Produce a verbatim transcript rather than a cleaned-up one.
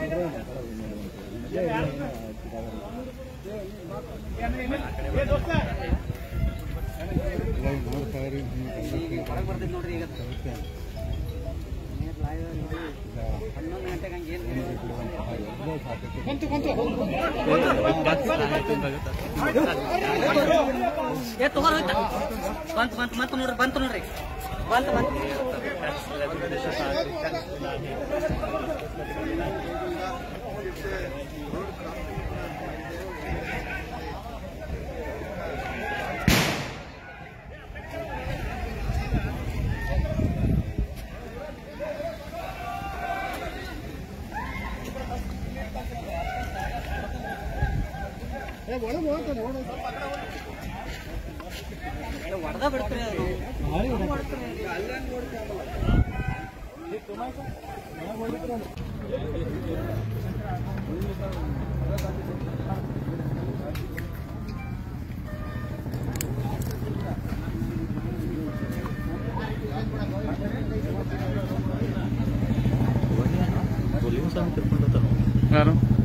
ನೋಡ್ರಿ ಈಗ ಹನ್ನೊಂದು ಗಂಟೆಗೆ ಹಂಗೆ ಬಂತು ಬಂತು ಬಂತು ನೋಡ್ರಿ ಬಂತು ನೋಡ್ರಿ ಬಂತು ಬಂತು ಹೊಡೆದ ಬಿಡ್ತೀರಿ ಯಾರು